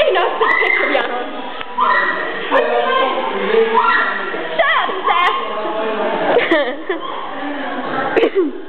Nobody knows this picture, to be honest. Shut up, Steph!